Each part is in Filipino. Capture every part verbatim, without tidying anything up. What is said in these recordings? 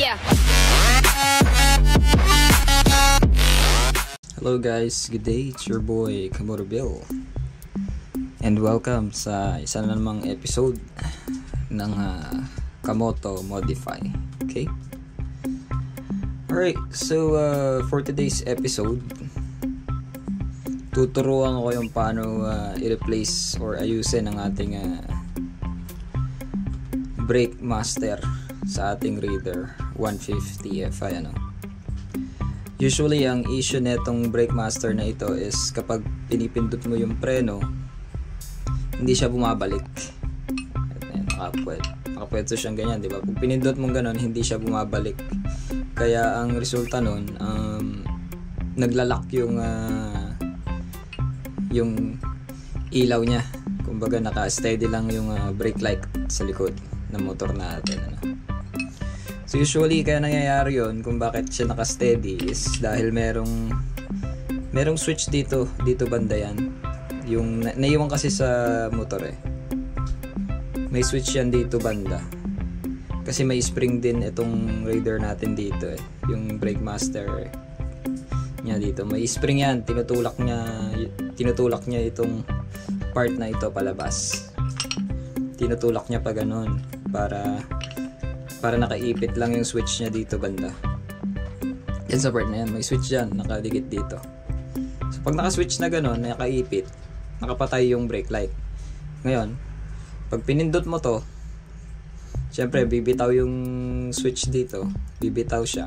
Yeah. Hello guys, good day, it's your boy Kamoto Bill. And welcome sa isa na namang episode ng uh, Kamoto Modify. Okay? Alright, so uh, for today's episode, tuturuan ko yung paano uh, i-replace or ayusin ang ating uh, brake master sa ating Raider one fifty F I. Ano? Usually, ang issue netong brake master na ito is kapag pinipindot mo yung preno, hindi siya bumabalik. Nakapwet. Nakapwetso siyang ganyan, di ba? Pag pinindot mong ganon, hindi siya bumabalik. Kaya ang resulta nun, um, naglalak yung uh, yung ilaw niya. Kumbaga naka-steady lang yung uh, brake light sa likod ng motor natin. Ano? So usually kaya nangyayari yun kung bakit siya naka-steady is dahil merong merong switch dito, dito banda yan. Yung na, naiwan kasi sa motor eh. May switch yan dito banda. Kasi may spring din itong Raider natin dito eh. Yung brake master eh. Niya dito. May spring yan, tinutulak niya tinutulak niya itong part na ito palabas. Tinutulak niya pa ganun para para nakaipit lang yung switch niya dito banda. Yan sa part na yan, may switch dyan, nakadikit dito. So pag naka-switch na gano'n, nakaipit, nakapatay yung brake light. Ngayon, pag pinindot mo to, syempre bibitaw yung switch dito, bibitaw siya.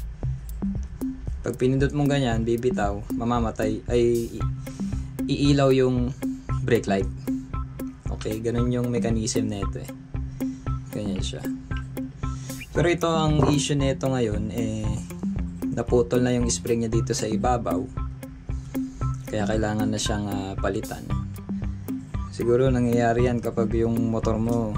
Pag pinindot mong ganyan, bibitaw, mamamatay, ay iilaw yung brake light. Okay, ganun yung mechanism nito eh. Ganyan siya. Pero ito ang issue nito ngayon eh naputol na yung spring niya dito sa ibabaw. Kaya kailangan na siyang uh, palitan. Siguro nangyayari yan kapag yung motor mo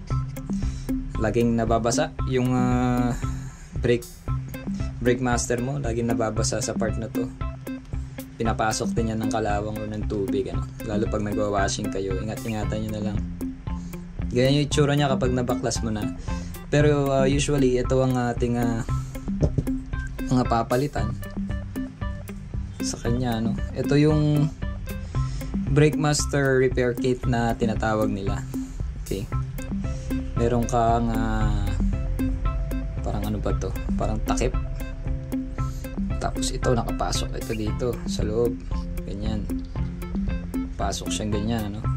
laging nababasa yung uh, brake brake master mo, laging nababasa sa part na to. Pinapasok din yan ng kalawang o ng tubig ano. Lalo pag nagwa-washing kayo, ingat-ingatan nyo na lang. Ganyan yung itsura niya kapag nabaklas mo na. Pero uh, usually ito ang ating uh, mga papalitan sa kanya no. Ito yung brake master repair kit na tinatawag nila. Okay. Meron kang uh, parang ano ba to? Parang takip. Tapos ito nakapasok ito dito sa loob. Ganyan. Pasok siyang ganyan ano.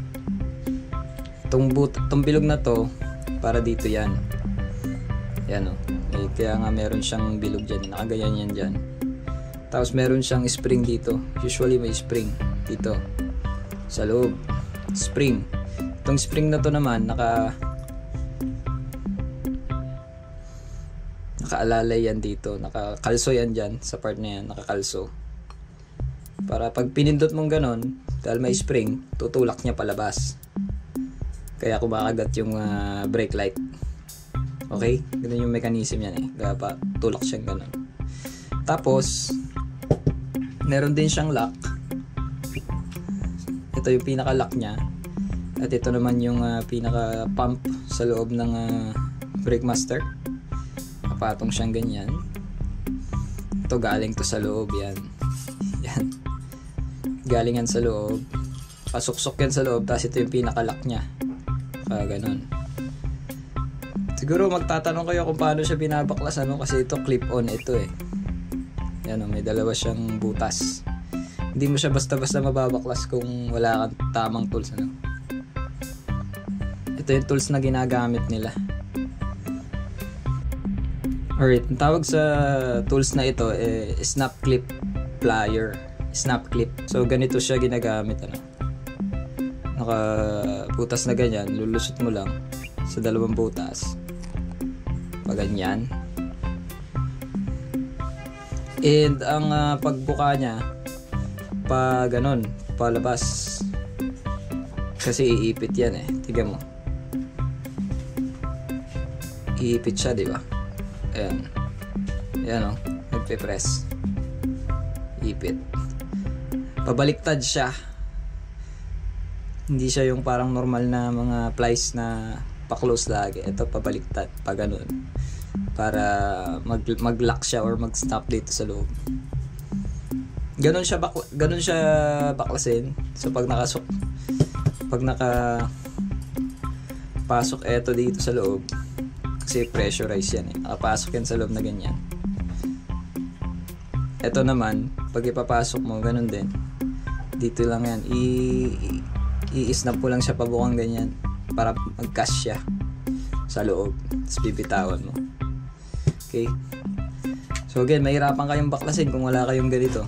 Itong boot, itong bilog na to para dito yan. Yan o. Eh, kaya nga meron siyang bilog dyan. Nakaganyan yan dyan. Tapos meron siyang spring dito. Usually may spring dito. Sa loob. Spring. Itong spring na to naman, naka nakaalalay yan dito. Nakakalso yan dyan. Sa part na yan. Nakakalso. Para pag pinindot mong ganon, dahil may spring, tutulak niya palabas. Kaya kumakagat yung uh, brake light. Okay? Ganun yung mechanism yan eh. Kaya pa, tulak siyang ganun. Tapos, meron din siyang lock. Ito yung pinaka-lock niya. At ito naman yung uh, pinaka-pump sa loob ng uh, brake master. Kapatong siyang ganyan. Ito galing to sa loob yan. Yan. Galingan sa loob. Pasuksok yan sa loob. Tapos ito yung pinaka-lock niya. Kaya ganun. Siguro magtatanong kayo kung paano siya binabaklas ano kasi ito clip-on ito eh. Yan o, may dalawa siyang butas. Hindi mo siya basta-basta mababaklas kung wala kang tamang tools ano. Ito yung tools na ginagamit nila. Alright, ang tawag sa tools na ito eh snap clip plier. Snap clip. So ganito siya ginagamit ano. Nakabutas na ganyan, lulusot mo lang sa dalawang butas. Ganyan. And ang uh, pagbuka niya pa ganon, palabas. Kasi iipit yan eh. Tignan mo. Iipit siya, di ba? Ayan. Ayan o. Nagpe-press. Ipit. Pabaliktad siya. Hindi siya yung parang normal na mga plies na pa-close lagi. Ito pabaliktad, pa ganun. para mag mag-lock siya or mag-stop dito sa loob. Ganun siya bak ganun siya baklasin. So pag nakasok pag naka pasok eto dito sa loob, kasi pressurized yan eh. Nakapasok yan sa loob na ganyan. Eto naman, pag ipapasok mo, ganun din. Dito lang yan. I i-snap mo lang siya pabukang ganyan para mag-cash siya sa loob. Tapos bibitawan mo. Okay? So again, mahirapan kayong baklasin kung wala kayong ganito.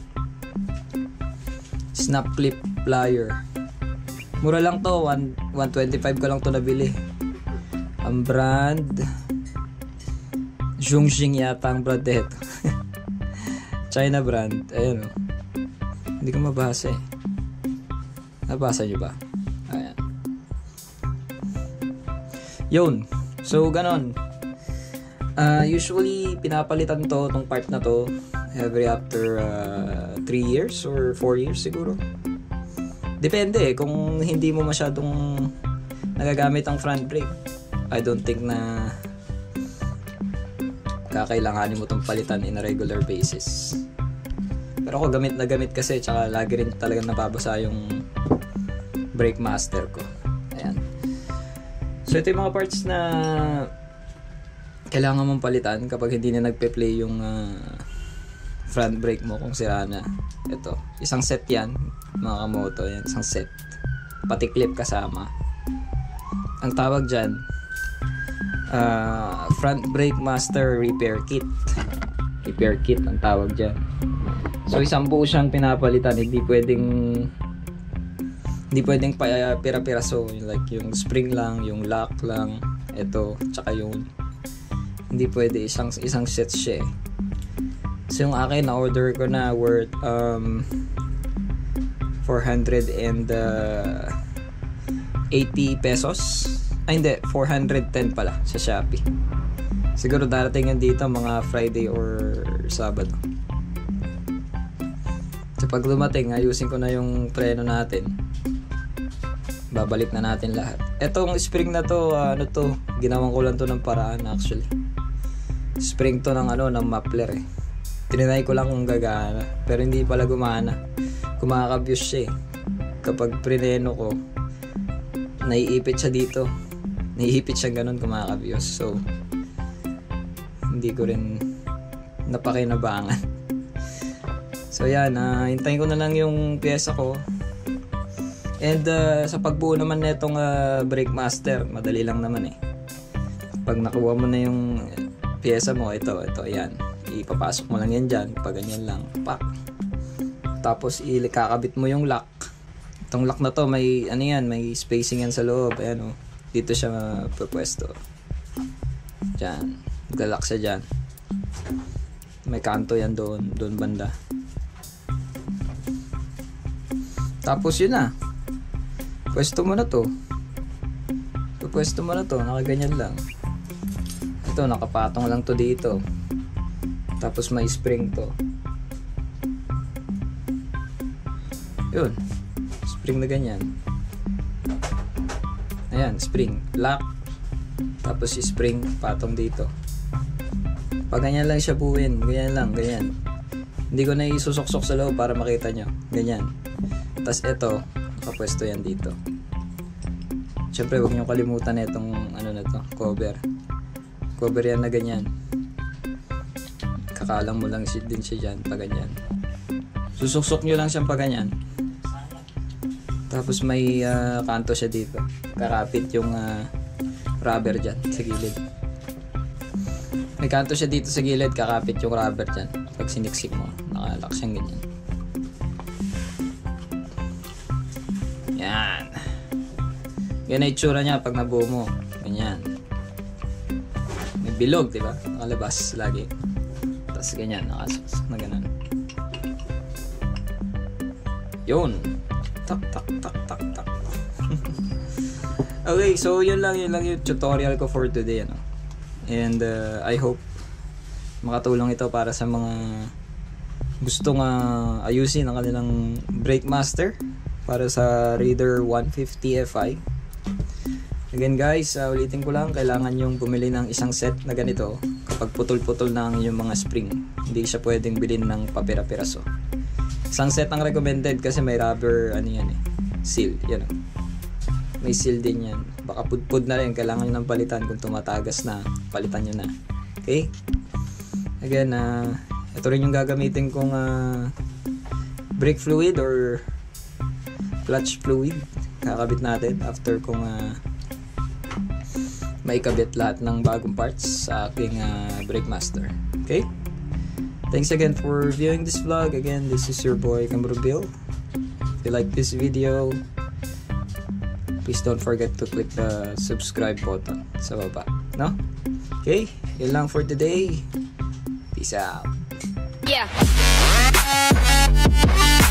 Snap clip plier. Mura lang to, one twenty-five ko lang to nabili. Ang brand Zhongxing yata ang brand nito. China brand. Ayun o. Hindi ko mabasa eh. Nabasa nyo ba? Ayan. Yun. So, ganon. Uh, usually, pinapalitan to, tong part na to, every after three uh, years or four years siguro. Depende eh, kung hindi mo masyadong nagagamit ang front brake. I don't think na kakailanganin mo itong palitan in a regular basis. Pero ako gamit na gamit kasi, tsaka lagi rin talagang napabasa yung brake master ko. Ayan. So ito yung mga parts na kailangan mong palitan kapag hindi na nagpe-play yung uh, front brake mo kung sira na. Ito, isang set yan, mga kamoto, yan, isang set. Pati clip kasama. Ang tawag dyan, uh, front brake master repair kit. Repair kit ang tawag dyan. So isang buo siyang pinapalitan, hindi pwedeng hindi pwedeng pa pira-piraso, like yung spring lang, yung lock lang, ito, tsaka yung hindi pwede, isang isang set siya eh. So yung akin na order ko na worth um four hundred eighty pesos. Ay hindi, four hundred ten pala sa Shopee. Siguro darating yan dito mga Friday or Sabado. So pag dumating, ayusin ko na yung preno natin. Babalik na natin lahat. Etong spring na to, uh, ano to, ginawang ko lang to ng paraan actually. Spring to ng ano, ng muffler eh. Tinry ko lang kung gagana, pero hindi pala gumana. Kumakabuse siya eh. Kapag prineno ko, naiipit siya dito. Naiipit siya ganun, kumakabuse. So, hindi ko rin napakinabangan. So yan, uh, hintayin ko na lang yung pyesa ko. And uh, sa pagbuo naman nitong uh, brake master, madali lang naman eh. Pag nakuha mo na yung pyesa mo, ito, ito, yan. Ipapasok mo lang yan dyan, pag ganyan lang, pak. Tapos ikakabit mo yung lock. Itong lock na to, may ano yan, may spacing yan sa loob. Ayan o, dito siya pupwesto. Dyan, maglalak siya dyan. May kanto yan doon, doon banda. Tapos yun na. Pwesto mo na to. Pwesto mo na to, nakaganyan lang. Ito, nakapatong lang to dito. Tapos may spring to. Yun. Spring na ganyan. Ayan, spring. Lock. Tapos spring, patong dito. Pag ganyan lang siya buuin. Ganyan lang, ganyan. Hindi ko na isusok-sok sa loob para makita nyo. Ganyan. Tapos ito, nakapwesto yan dito. Siyempre, huwag nyo kalimutan itong ano na to, cover. Cover yan na ganyan. Kakalang mo lang din siya dyan, pa ganyan. Susuksok nyo lang siyang pa ganyan. Tapos may uh, kanto siya dito. Kakapit yung uh, rubber dyan sa gilid. May kanto siya dito sa gilid, kakapit yung rubber dyan. Pag siniksik mo, nakalak siyang ganyan. Yan. Yan na itsura niya pag nabuo mo. Ganyan. May bilog, diba? Nakalabas lagi. Tapos ganyan, nakasas na ganun. Yun. Tak, tak, tak, tak, tak. Okay, so yun lang, yun lang yung tutorial ko for today, ano. And uh, I hope makatulong ito para sa mga gustong uh, ayusin ang kanilang brake master para sa Raider one fifty F I. Again guys, uh, ulitin ko lang, kailangan yung bumili ng isang set na ganito kapag putol-putol na ang yung mga spring. Hindi siya pwedeng bilhin ng papira-piraso. Isang set ang recommended kasi may rubber, ano yan eh, seal, yan o. May seal din yan. Baka pudpud na rin, kailangan nyo ng palitan. Kung tumatagas na, palitan nyo na. Okay? Again, uh, ito rin yung gagamitin kong uh, brake fluid or clutch fluid. Kakabit natin after kong uh, maikabit lahat ng bagong parts sa aking uh, Brake Master. Okay? Thanks again for viewing this vlog. Again, this is your boy Camaro Bill. If you like this video, please don't forget to click the subscribe button sa baba. No? Okay? Yun lang for today. Peace out. Yeah.